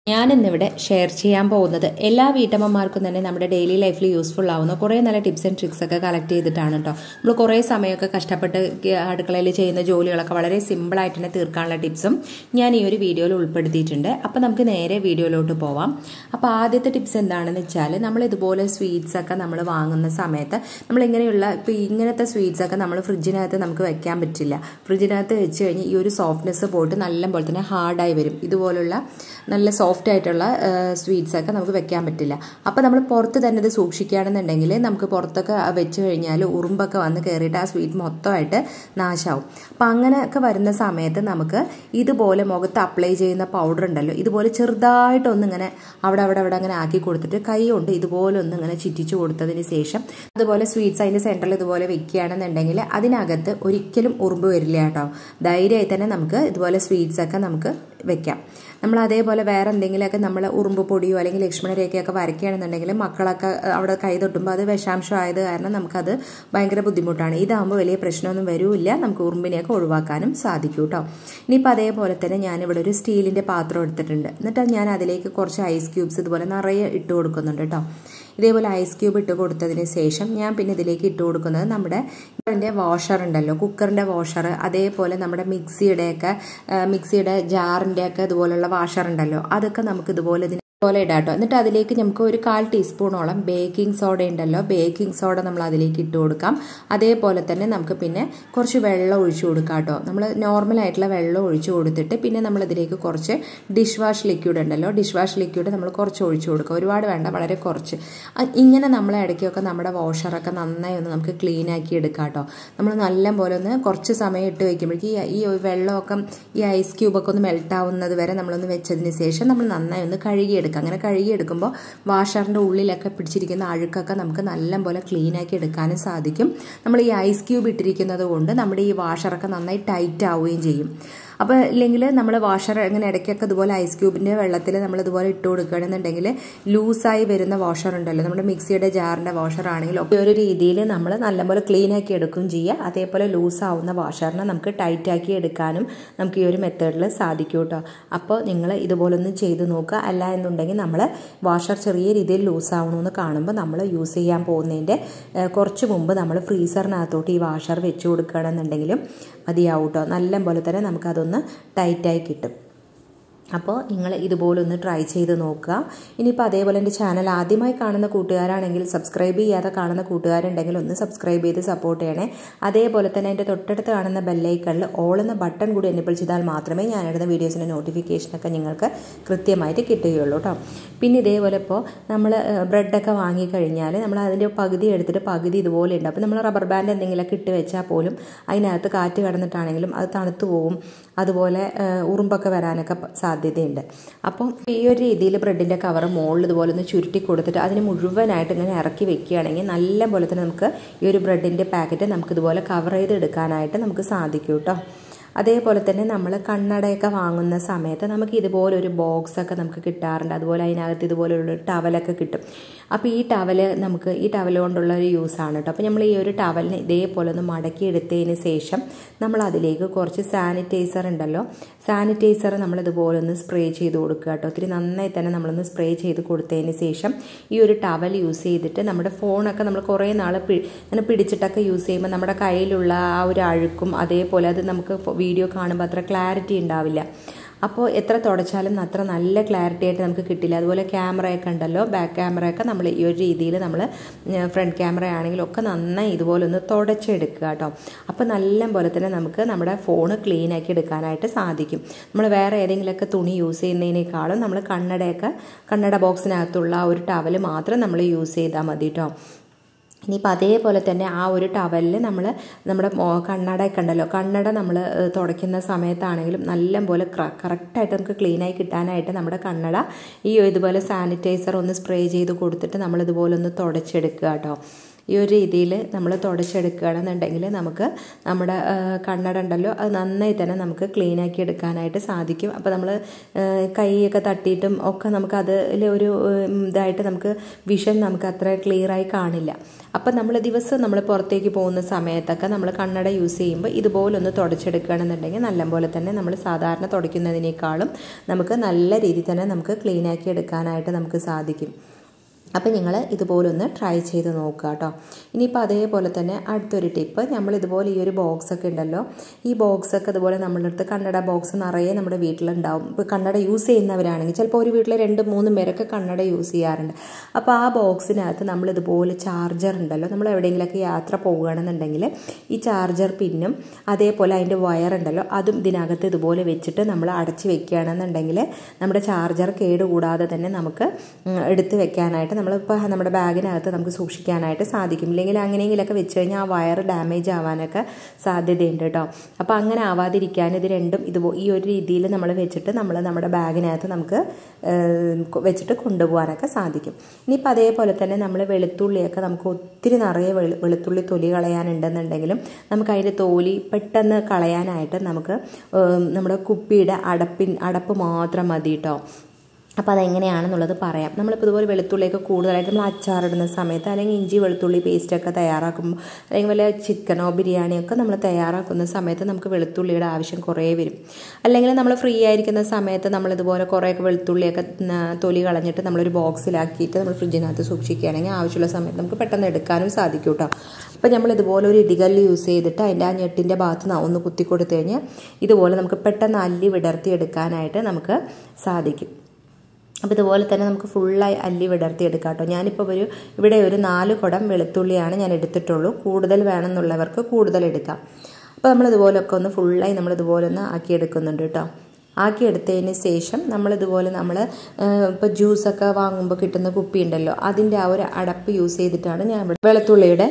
ഞാനിന്നിവിടെ ഷെയർ ചെയ്യാൻ പോകുന്നത് എല്ലാ വീട്ടമ്മമാർക്കും തന്നെ നമ്മുടെ ഡെയിലി ലൈഫിൽ യൂസ്ഫുൾ ആവുന്ന കുറേ നല്ല ടിപ്സ് ആൻഡ് ട്രിക്സ് ഒക്കെ കളക്ട് ചെയ്തിട്ടാണ് കേട്ടോ. നമ്മൾ കുറേ സമയമൊക്കെ കഷ്ടപ്പെട്ട് അടുക്കളയിൽ ചെയ്യുന്ന ജോലികളൊക്കെ വളരെ സിമ്പിളായിട്ട് തന്നെ തീർക്കാനുള്ള ടിപ്സും ഞാൻ ഈ ഒരു വീഡിയോയിൽ ഉൾപ്പെടുത്തിയിട്ടുണ്ട്. അപ്പോൾ നമുക്ക് നേരെ വീഡിയോയിലോട്ട് പോവാം. അപ്പോൾ ആദ്യത്തെ ടിപ്സ് എന്താണെന്ന് വെച്ചാൽ, നമ്മൾ ഇതുപോലെ സ്വീറ്റ്സ് ഒക്കെ നമ്മൾ വാങ്ങുന്ന സമയത്ത് നമ്മൾ ഇങ്ങനത്തെ സ്വീറ്റ്സ് ഒക്കെ നമ്മൾ ഫ്രിഡ്ജിനകത്ത് നമുക്ക് വെക്കാൻ പറ്റില്ല. ഫ്രിഡ്ജിനകത്ത് വെച്ച് കഴിഞ്ഞ് ഈ ഒരു സോഫ്റ്റ്നെസ് പോയിട്ട് നല്ല പോലെ തന്നെ ഹാർഡായി വരും. ഇതുപോലുള്ള നല്ല സോഫ്റ്റ് ആയിട്ടുള്ള സ്വീറ്റ്സ് ഒക്കെ നമുക്ക് വെക്കാൻ പറ്റില്ല. അപ്പോൾ നമ്മൾ പുറത്ത് തന്നെ ഇത് സൂക്ഷിക്കുകയാണെന്നുണ്ടെങ്കിൽ നമുക്ക് പുറത്തൊക്കെ വെച്ച് കഴിഞ്ഞാൽ ഉറുമ്പൊക്കെ വന്ന് കയറിയിട്ട് ആ സ്വീറ്റ് മൊത്തമായിട്ട് നാശമാവും. അപ്പം അങ്ങനെയൊക്കെ വരുന്ന സമയത്ത് നമുക്ക് ഇതുപോലെ മുഖത്ത് അപ്ലൈ ചെയ്യുന്ന പൗഡർ ഉണ്ടല്ലോ, ഇതുപോലെ ചെറുതായിട്ടൊന്ന് ഇങ്ങനെ അവിടെ അങ്ങനെ ആക്കി കൊടുത്തിട്ട് കൈ കൊണ്ട് ഇതുപോലെ ഒന്ന് ഇങ്ങനെ ചുറ്റിച്ചു കൊടുത്തതിന് ശേഷം അതുപോലെ സ്വീറ്റ്സ് അതിൻ്റെ സെൻറ്ററിൽ ഇതുപോലെ വെക്കുകയാണെന്നുണ്ടെങ്കിൽ അതിനകത്ത് ഒരിക്കലും ഉറുമ്പ് വരില്ല കേട്ടോ. ധൈര്യമായി തന്നെ നമുക്ക് ഇതുപോലെ സ്വീറ്റ്സ് ഒക്കെ നമുക്ക് വെക്കാം. നമ്മൾ അതേപോലെ വേറെ എന്തെങ്കിലുമൊക്കെ നമ്മൾ ഉറുമ്പ് പൊടിയോ അല്ലെങ്കിൽ ലക്ഷ്മണ രേഖയൊക്കെ വരയ്ക്കുകയാണെന്നുണ്ടെങ്കിൽ മക്കളൊക്കെ അവിടെ കൈ തൊട്ടുമ്പോൾ അത് വിഷാംശം ആയത് കാരണം നമുക്കത് ഭയങ്കര ബുദ്ധിമുട്ടാണ്. ഇതാകുമ്പോൾ വലിയ പ്രശ്നമൊന്നും വരില്ല, നമുക്ക് ഉറുമ്പിനെയൊക്കെ ഒഴിവാക്കാനും സാധിക്കും കേട്ടോ. ഇനിയിപ്പോൾ അതേപോലെ തന്നെ ഞാനിവിടെ ഒരു സ്റ്റീലിൻ്റെ പാത്രം എടുത്തിട്ടുണ്ട്. എന്നിട്ട് ഞാൻ അതിലേക്ക് കുറച്ച് ഐസ് ക്യൂബ്സ് ഇതുപോലെ നിറയെ ഇട്ട് കൊടുക്കുന്നുണ്ട് കേട്ടോ. ഇതേപോലെ ഐസ് ക്യൂബ് ഇട്ട് കൊടുത്തതിന് ശേഷം ഞാൻ പിന്നെ ഇതിലേക്ക് ഇട്ട് കൊടുക്കുന്നത് നമ്മുടെ വാഷർ ഉണ്ടല്ലോ, കുക്കറിൻ്റെ വാഷർ, അതേപോലെ നമ്മുടെ മിക്സിയുടെ ജാറിൻ്റെയൊക്കെ ഇതുപോലുള്ള വാഷർ ഉണ്ടല്ലോ, അതൊക്കെ നമുക്ക് ഇതുപോലെ ഇടാം കേട്ടോ. എന്നിട്ട് അതിലേക്ക് നമുക്ക് ഒരു 1/4 ടീസ്പൂണോളം ബേക്കിംഗ് സോഡ ഉണ്ടല്ലോ, ബേക്കിംഗ് സോഡ നമ്മൾ അതിലേക്ക് ഇട്ട് കൊടുക്കാം. അതേപോലെ തന്നെ നമുക്ക് പിന്നെ കുറച്ച് വെള്ളം ഒഴിച്ചു കൊടുക്കാം കേട്ടോ. നമ്മൾ നോർമലായിട്ടുള്ള വെള്ളം ഒഴിച്ചു കൊടുത്തിട്ട് പിന്നെ നമ്മൾ ഇതിലേക്ക് കുറച്ച് ഡിഷ് വാഷ് ലിക്വിഡ് ഉണ്ടല്ലോ, ഡിഷ് വാഷ് ലിക്വിഡ് നമ്മൾ കുറച്ച് ഒഴിച്ചു കൊടുക്കുക, ഒരുപാട് വേണ്ട, വളരെ കുറച്ച്. ഇങ്ങനെ നമ്മൾ ഇടയ്ക്കൊക്കെ നമ്മുടെ വാഷറൊക്കെ നന്നായി ഒന്ന് നമുക്ക് ക്ലീൻ ആക്കി എടുക്കാം കേട്ടോ. നമ്മൾ നല്ല പോലെ ഒന്ന് കുറച്ച് സമയം ഇട്ട് വയ്ക്കുമ്പോഴേക്കും ഈ വെള്ളമൊക്കെ ഈ ഐസ് ക്യൂബൊക്കെ ഒന്ന് മെൽറ്റ് ആവുന്നത് വരെ നമ്മളൊന്ന് വെച്ചതിന് ശേഷം നമ്മൾ നന്നായി ഒന്ന് കഴുകിയെടുക്കാം. അങ്ങനെ കഴുകിയെടുക്കുമ്പോൾ വാഷറിൻ്റെ ഉള്ളിലൊക്കെ പിടിച്ചിരിക്കുന്ന അഴുക്കൊക്കെ നമുക്ക് നല്ലപോലെ ക്ലീൻ ആക്കി എടുക്കാനും സാധിക്കും. നമ്മൾ ഈ ഐസ് ക്യൂബ് ഇട്ടിരിക്കുന്നത് കൊണ്ട് നമ്മുടെ ഈ വാഷറൊക്കെ നന്നായി ടൈറ്റ് ആവുകയും ചെയ്യും. അപ്പോൾ ഇല്ലെങ്കിൽ നമ്മൾ വാഷർ ഇങ്ങനെ ഇടയ്ക്കൊക്കെ ഇതുപോലെ ഐസ് ക്യൂബിൻ്റെ വെള്ളത്തിൽ നമ്മൾ ഇതുപോലെ ഇട്ട് കൊടുക്കുകയാണെന്നുണ്ടെങ്കിൽ ലൂസായി വരുന്ന വാഷർ ഉണ്ടല്ലോ, നമ്മുടെ മിക്സിയുടെ ജാറിൻ്റെ വാഷർ ആണെങ്കിലും ഒക്കെ ഒരു രീതിയിൽ നമ്മൾ നല്ലപോലെ ക്ലീൻ ആക്കി എടുക്കുകയും ചെയ്യുക. അതേപോലെ ലൂസാവുന്ന വാഷറിനെ നമുക്ക് ടൈറ്റ് ആക്കി എടുക്കാനും നമുക്ക് ഈ ഒരു മെത്തേഡിൽ സാധിക്കും കേട്ടോ. അപ്പോൾ നിങ്ങൾ ഇതുപോലൊന്നും ചെയ്ത് നോക്കുക. അല്ല എന്നുണ്ടെങ്കിൽ നമ്മൾ വാഷർ ചെറിയ രീതിയിൽ ലൂസാവണമെന്ന് കാണുമ്പോൾ നമ്മൾ യൂസ് ചെയ്യാൻ പോകുന്നതിൻ്റെ കുറച്ച് മുമ്പ് നമ്മൾ ഫ്രീസറിനകത്തോട്ട് ഈ വാഷർ വെച്ച് കൊടുക്കുകയാണെന്നുണ്ടെങ്കിലും മതിയാവും കേട്ടോ. നല്ല പോലെ തന്നെ നമുക്കതൊന്ന് ടൈറ്റായി കിട്ടും. അപ്പോൾ നിങ്ങൾ ഇതുപോലെ ഒന്ന് ട്രൈ ചെയ്ത് നോക്കുക. ഇനിയിപ്പോൾ അതേപോലെ എൻ്റെ ചാനൽ ആദ്യമായി കാണുന്ന കൂട്ടുകാരാണെങ്കിൽ, സബ്സ്ക്രൈബ് ചെയ്യാതെ കാണുന്ന കൂട്ടുകാരുണ്ടെങ്കിൽ ഒന്ന് സബ്സ്ക്രൈബ് ചെയ്ത് സപ്പോർട്ട് ചെയ്യണേ. അതേപോലെ തന്നെ എൻ്റെ തൊട്ടടുത്ത് കാണുന്ന ബെല്ലൈക്കണിൽ ഓൾ എന്ന ബട്ടൺ കൂടി എനേബിൾ ചെയ്താൽ മാത്രമേ ഞാനിടുന്ന വീഡിയോസിൻ്റെ നോട്ടിഫിക്കേഷനൊക്കെ നിങ്ങൾക്ക് കൃത്യമായിട്ട് കിട്ടുകയുള്ളൂ കേട്ടോ. പിന്നെ ഇതേപോലെ ഇപ്പോൾ നമ്മൾ ബ്രെഡൊക്കെ വാങ്ങിക്കഴിഞ്ഞാൽ നമ്മൾ അതിൻ്റെ പകുതി എടുത്തിട്ട് പകുതി ഇതുപോലെ ഉണ്ട്. അപ്പോൾ നമ്മൾ റബ്ബർ ബാൻഡ് എന്തെങ്കിലുമൊക്കെ ഇട്ട് വെച്ചാൽ പോലും അതിനകത്ത് കാറ്റ് കടന്നിട്ടാണെങ്കിലും അത് തണുത്തു പോകും. അതുപോലെ ഉറുമ്പൊക്കെ വരാനൊക്കെ സാധ്യതയുണ്ട്. അപ്പം ഈ ഒരു രീതിയിൽ ബ്രെഡിൻ്റെ കവർ മുകളിൽ ഇതുപോലെ ഒന്ന് ചുരുട്ടി കൊടുത്തിട്ട് അതിന് മുഴുവനായിട്ട് ഇങ്ങനെ ഇറക്കി വെക്കുകയാണെങ്കിൽ നല്ല പോലെ തന്നെ നമുക്ക് ഈ ഒരു ബ്രെഡിൻ്റെ പാക്കറ്റ് നമുക്ക് ഇതുപോലെ കവർ ചെയ്തെടുക്കാനായിട്ട് നമുക്ക് സാധിക്കും കേട്ടോ. അതേപോലെ തന്നെ നമ്മൾ കണ്ണടയൊക്കെ വാങ്ങുന്ന സമയത്ത് നമുക്ക് ഇതുപോലെ ഒരു ബോക്സൊക്കെ നമുക്ക് കിട്ടാറുണ്ട്. അതുപോലെ അതിനകത്ത് ഇതുപോലെയുള്ള ടവലൊക്കെ കിട്ടും. അപ്പോൾ ഈ ടവൽ കൊണ്ടുള്ള ഒരു യൂസാണ് കേട്ടോ. അപ്പോൾ നമ്മൾ ഈ ഒരു ടവലിനെ ഇതേപോലെ ഒന്ന് മടക്കി എടുത്തതിന് ശേഷം നമ്മൾ അതിലേക്ക് കുറച്ച് സാനിറ്റൈസർ ഉണ്ടല്ലോ, സാനിറ്റൈസർ നമ്മൾ ഇതുപോലെ ഒന്ന് സ്പ്രേ ചെയ്ത് കൊടുക്കുക കേട്ടോ. ഒത്തിരി നന്നായി തന്നെ നമ്മളൊന്ന് സ്പ്രേ ചെയ്ത് കൊടുത്തതിന് ശേഷം ഈ ഒരു ടവൽ യൂസ് ചെയ്തിട്ട് നമ്മുടെ ഫോണൊക്കെ നമ്മൾ കുറേ നാൾ ഇങ്ങനെ പിടിച്ചിട്ടൊക്കെ യൂസ് ചെയ്യുമ്പോൾ നമ്മുടെ കയ്യിലുള്ള ആ ഒരു അഴുക്കും അതേപോലെ അത് നമുക്ക് വീഡിയോ കാണുമ്പോൾ അത്ര ക്ലാരിറ്റി ഉണ്ടാവില്ല. അപ്പോൾ എത്ര തുടച്ചാലും അത്ര നല്ല ക്ലാരിറ്റി ആയിട്ട് നമുക്ക് കിട്ടില്ല. അതുപോലെ ക്യാമറയൊക്കെ ഉണ്ടല്ലോ, ബാക്ക് ക്യാമറയൊക്കെ നമ്മൾ ഈ ഒരു രീതിയിൽ നമ്മൾ ഫ്രണ്ട് ക്യാമറ ആണെങ്കിലും ഒക്കെ നന്നായി ഇതുപോലെ ഒന്ന് തുടച്ചെടുക്കുക കേട്ടോ. അപ്പോൾ നല്ല പോലെ തന്നെ നമുക്ക് നമ്മുടെ ഫോണ് ക്ലീൻ ആക്കി എടുക്കാനായിട്ട് സാധിക്കും. നമ്മൾ വേറെ ഏതെങ്കിലുമൊക്കെ തുണി യൂസ് ചെയ്യുന്നതിനേക്കാളും നമ്മൾ കണ്ണട ബോക്സിനകത്തുള്ള ഒരു ടവൽ മാത്രം നമ്മൾ യൂസ് ചെയ്താൽ മതി കേട്ടോ. ഇനിയിപ്പോൾ അതേപോലെ തന്നെ ആ ഒരു ടവലിൽ നമ്മുടെ കണ്ണടയൊക്കെ ഉണ്ടല്ലോ, കണ്ണട നമ്മൾ തുടയ്ക്കുന്ന സമയത്താണെങ്കിലും നല്ല പോലെ കറക്റ്റായിട്ട് നമുക്ക് ക്ലീനായി കിട്ടാനായിട്ട് നമ്മുടെ കണ്ണട ഇതുപോലെ സാനിറ്റൈസർ ഒന്ന് സ്പ്രേ ചെയ്ത് കൊടുത്തിട്ട് നമ്മളിതുപോലെ ഒന്ന് തുടച്ചെടുക്കുക കേട്ടോ. ഈ ഒരു രീതിയിൽ നമ്മൾ തുടച്ചെടുക്കുകയാണെന്നുണ്ടെങ്കിൽ നമുക്ക് നമ്മുടെ കണ്ണട ഉണ്ടല്ലോ അത് നന്നായി തന്നെ നമുക്ക് ക്ലീൻ ആക്കി എടുക്കാനായിട്ട് സാധിക്കും. അപ്പോൾ നമ്മൾ കൈയൊക്കെ തട്ടിയിട്ടും ഒക്കെ നമുക്ക് അതിൽ ഒരു ഇതായിട്ട് നമുക്ക് വിഷൻ നമുക്ക് അത്ര ക്ലിയറായി കാണില്ല. അപ്പം നമ്മൾ ദിവസം നമ്മൾ പുറത്തേക്ക് പോകുന്ന സമയത്തൊക്കെ നമ്മൾ കണ്ണട യൂസ് ചെയ്യുമ്പോൾ ഇതുപോലൊന്ന് തുടച്ചെടുക്കുകയാണെന്നുണ്ടെങ്കിൽ നല്ലപോലെ തന്നെ നമ്മൾ സാധാരണ തുടയ്ക്കുന്നതിനേക്കാളും നമുക്ക് നല്ല രീതിയിൽ തന്നെ നമുക്ക് ക്ലീൻ ആക്കി എടുക്കാനായിട്ട് നമുക്ക് സാധിക്കും. അപ്പം നിങ്ങൾ ഇതുപോലൊന്ന് ട്രൈ ചെയ്ത് നോക്കുക കേട്ടോ. ഇനിയിപ്പോൾ അതേപോലെ തന്നെ അടുത്തൊരു ടിപ്പ്, നമ്മളിതുപോലെ ഈ ഒരു ബോക്സൊക്കെ ഉണ്ടല്ലോ, ഈ ബോക്സൊക്കെ ഇതുപോലെ നമ്മളുടെ അടുത്ത് കണ്ണട ബോക്സ് നിറയെ നമ്മുടെ വീട്ടിലുണ്ടാവും. ഇപ്പോൾ കണ്ണട യൂസ് ചെയ്യുന്നവരാണെങ്കിൽ ചിലപ്പോൾ ഒരു വീട്ടിൽ 2-3 പേരൊക്കെ കണ്ണട യൂസ് ചെയ്യാറുണ്ട്. അപ്പോൾ ആ ബോക്സിനകത്ത് നമ്മളിതുപോലെ ചാർജർ ഉണ്ടല്ലോ, നമ്മൾ എവിടെയെങ്കിലുമൊക്കെ യാത്ര പോകുകയാണെന്നുണ്ടെങ്കിൽ ഈ ചാർജർ പിന്നും അതേപോലെ അതിൻ്റെ വയറുണ്ടല്ലോ അതും ഇതിനകത്ത് ഇതുപോലെ വെച്ചിട്ട് നമ്മൾ അടച്ച് വെക്കുകയാണെന്നുണ്ടെങ്കിൽ നമ്മുടെ ചാർജർ കേടുകൂടാതെ തന്നെ നമുക്ക് എടുത്ത് വെക്കാനായിട്ട് നമ്മളിപ്പോൾ നമ്മുടെ ബാഗിനകത്ത് നമുക്ക് സൂക്ഷിക്കാനായിട്ട് സാധിക്കും. ഇല്ലെങ്കിൽ അങ്ങനെയെങ്കിലൊക്കെ വെച്ച് കഴിഞ്ഞാൽ ആ വയർ ഡാമേജ് ആവാനൊക്കെ സാധ്യതയുണ്ട് കേട്ടോ. അപ്പോൾ അങ്ങനെ ആവാതിരിക്കാൻ ഇത് രണ്ടും ഈ ഒരു രീതിയിൽ നമ്മൾ വെച്ചിട്ട് നമ്മുടെ ബാഗിനകത്ത് നമുക്ക് വെച്ചിട്ട് കൊണ്ടുപോകാനൊക്കെ സാധിക്കും. ഇനിയിപ്പോൾ അതേപോലെ തന്നെ നമ്മൾ വെളുത്തുള്ളിയൊക്കെ നമുക്ക് ഒത്തിരി നിറയെ വെളുത്തുള്ളി തൊലി കളയാനുണ്ടെന്നുണ്ടെങ്കിലും നമുക്ക് അതിൻ്റെ തോലി പെട്ടെന്ന് കളയാനായിട്ട് നമുക്ക് നമ്മുടെ കുപ്പിയുടെ അടപ്പ് മാത്രം മതി കേട്ടോ. അപ്പോൾ അതെങ്ങനെയാണെന്നുള്ളത് പറയാം. നമ്മളിപ്പോൾ ഇതുപോലെ വെളുത്തുള്ളിയൊക്കെ കൂടുതലായിട്ട് നമ്മൾ അച്ചാറിടുന്ന സമയത്ത് അല്ലെങ്കിൽ ഇഞ്ചി വെളുത്തുള്ളി പേസ്റ്റൊക്കെ തയ്യാറാക്കുമ്പോൾ അല്ലെങ്കിൽ വല്ല ചിക്കനോ ബിരിയാണിയൊക്കെ നമ്മൾ തയ്യാറാക്കുന്ന സമയത്ത് നമുക്ക് വെളുത്തുള്ളിയുടെ ആവശ്യം കുറേ വരും. അല്ലെങ്കിൽ നമ്മൾ ഫ്രീ ആയിരിക്കുന്ന സമയത്ത് നമ്മളിതുപോലെ കുറേയൊക്കെ വെളുത്തുള്ളിയൊക്കെ തൊലി കളഞ്ഞിട്ട് നമ്മളൊരു ബോക്സിലാക്കിയിട്ട് നമ്മൾ ഫ്രിഡ്ജിനകത്ത് സൂക്ഷിക്കുകയാണെങ്കിൽ ആവശ്യമുള്ള സമയത്ത് നമുക്ക് പെട്ടെന്ന് എടുക്കാനും സാധിക്കും കേട്ടോ. അപ്പോൾ നമ്മൾ ഇതുപോലെ ഒരു ഇടികല്ല് യൂസ് ചെയ്തിട്ട് അതിൻ്റെ ആ ഞെട്ടിൻ്റെ ഭാഗത്ത് ഒന്ന് കുത്തി കൊടുത്തു കഴിഞ്ഞാൽ ഇതുപോലെ നമുക്ക് പെട്ടെന്ന് അല്ലി വിടർത്തി എടുക്കാനായിട്ട് നമുക്ക് സാധിക്കും. അപ്പോൾ ഇതുപോലെ തന്നെ നമുക്ക് ഫുള്ളായി അല്ലി വിടർത്തിയെടുക്കാം കേട്ടോ. ഞാനിപ്പോൾ ഇവിടെ ഒരു 4 കുടം വെളുത്തുള്ളിയാണ് ഞാൻ എടുത്തിട്ടുള്ളൂ. കൂടുതൽ വേണമെന്നുള്ളവർക്ക് കൂടുതൽ എടുക്കാം. അപ്പോൾ നമ്മളിതുപോലൊക്കെ ഒന്ന് ഫുള്ളായി നമ്മളിതുപോലെ ഒന്ന് ആക്കിയെടുക്കുന്നുണ്ട് കേട്ടോ. ആക്കിയെടുത്തതിന് ശേഷം നമ്മളിതുപോലെ ഇപ്പോൾ ജ്യൂസൊക്കെ വാങ്ങുമ്പോൾ കിട്ടുന്ന കുപ്പി ഉണ്ടല്ലോ അതിൻ്റെ ആ ഒരു അടപ്പ് യൂസ് ചെയ്തിട്ടാണ് ഞാൻ വെളുത്തുള്ളിയുടെ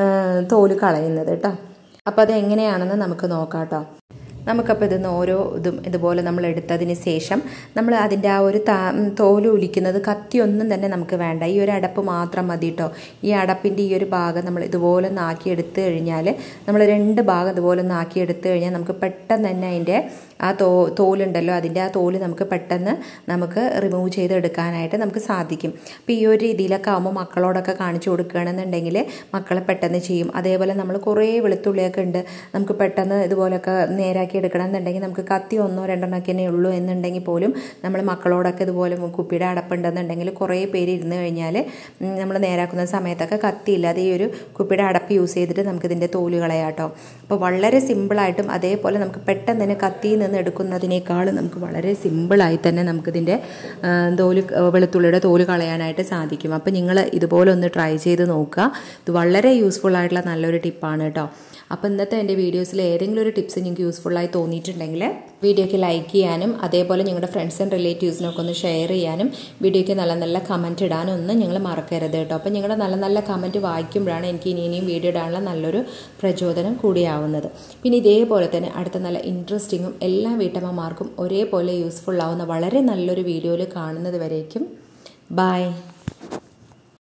തോല് കളയുന്നത് കേട്ടോ. അപ്പോൾ അതെങ്ങനെയാണെന്ന് നമുക്ക് നോക്കാം കേട്ടോ. നമുക്കപ്പോൾ ഓരോ ഇതുപോലെ നമ്മൾ എടുത്തതിന് ശേഷം നമ്മൾ അതിൻ്റെ ആ ഒരു തോല് ഒലിക്കുന്നത് കത്തിയൊന്നും തന്നെ നമുക്ക് വേണ്ട. ഈ ഒരു അടപ്പ് മാത്രം മതി കേട്ടോ. ഈ അടപ്പിൻ്റെ ഈ ഒരു ഭാഗം നമ്മൾ ഇതുപോലെ ഒന്ന് ആക്കിയെടുത്ത് കഴിഞ്ഞാൽ നമ്മൾ 2 ഭാഗം ഇതുപോലെ ഒന്ന് ആക്കിയെടുത്ത് കഴിഞ്ഞാൽ നമുക്ക് പെട്ടെന്ന് തന്നെ അതിൻ്റെ ആ തോലുണ്ടല്ലോ അതിൻ്റെ ആ തോല് നമുക്ക് പെട്ടെന്ന് നമുക്ക് റിമൂവ് ചെയ്തെടുക്കാനായിട്ട് നമുക്ക് സാധിക്കും. അപ്പോൾ ഈ ഒരു രീതിയിലൊക്കെ ആകുമ്പോൾ മക്കളോടൊക്കെ കാണിച്ചു കൊടുക്കുകയാണെന്നുണ്ടെങ്കിൽ മക്കളെ പെട്ടെന്ന് ചെയ്യും. അതേപോലെ നമ്മൾ കുറേ വെളുത്തുള്ളിയൊക്കെ ഉണ്ട്, നമുക്ക് പെട്ടെന്ന് ഇതുപോലൊക്കെ നേരാക്കി എടുക്കണം എന്നുണ്ടെങ്കിൽ നമുക്ക് കത്തി 1-2 ഒക്കെ ഉള്ളൂ എന്നുണ്ടെങ്കിൽ പോലും നമ്മൾ മക്കളോടൊക്കെ ഇതുപോലെ കുപ്പിയുടെ അടപ്പുണ്ടെന്നുണ്ടെങ്കിൽ കുറേ പേര് ഇരുന്ന് കഴിഞ്ഞാൽ നമ്മൾ നേരാക്കുന്ന സമയത്തൊക്കെ കത്തിയില്ലാതെ ഈ ഒരു കുപ്പിയുടെ അടപ്പ് യൂസ് ചെയ്തിട്ട് നമുക്കിതിൻ്റെ തോല് കളയാട്ടോ. അപ്പോൾ വളരെ സിമ്പിളായിട്ടും അതേപോലെ നമുക്ക് പെട്ടെന്ന് തന്നെ കത്തിയിൽ നിന്ന് എടുക്കുന്നതിനേക്കാളും നമുക്ക് വളരെ സിമ്പിളായി തന്നെ നമുക്കിതിൻ്റെ വെളുത്തുള്ളിയുടെ തോല് കളയാനായിട്ട് സാധിക്കും. അപ്പോൾ നിങ്ങൾ ഇതുപോലെ ഒന്ന് ട്രൈ ചെയ്ത് നോക്കുക. ഇത് വളരെ യൂസ്ഫുൾ ആയിട്ടുള്ള നല്ലൊരു ടിപ്പാണ് കേട്ടോ. അപ്പോൾ ഇന്നത്തെ എൻ്റെ വീഡിയോസിൽ ഏതെങ്കിലും ഒരു ടിപ്സ് നിങ്ങൾക്ക് യൂസ്ഫുള്ളായി തോന്നിയിട്ടുണ്ടെങ്കിൽ വീഡിയോയ്ക്ക് ലൈക്ക് ചെയ്യാനും അതേപോലെ നിങ്ങളുടെ ഫ്രണ്ട്സ് ആൻഡ് റിലേറ്റീവ്സിനൊക്കെ ഒന്ന് ഷെയർ ചെയ്യാനും വീഡിയോയ്ക്ക് നല്ല നല്ല കമൻറ്റ് ഇടാനും ഒന്നും നിങ്ങൾ മറക്കരുത് കേട്ടോ. അപ്പോൾ നിങ്ങളുടെ നല്ല നല്ല കമൻറ്റ് വായിക്കുമ്പോഴാണ് എനിക്ക് ഇനിയും വീഡിയോ ഇടാനുള്ള നല്ലൊരു പ്രചോദനം കൂടിയാവുന്നത്. പിന്നെ ഇതേപോലെ തന്നെ അടുത്ത നല്ല ഇൻട്രസ്റ്റിങ്ങും എല്ലാ വീട്ടമ്മമാർക്കും ഒരേപോലെ യൂസ്ഫുൾ ആവുന്ന വളരെ നല്ലൊരു വീഡിയോയിൽ കാണുന്നത് വരേക്കും ബൈ.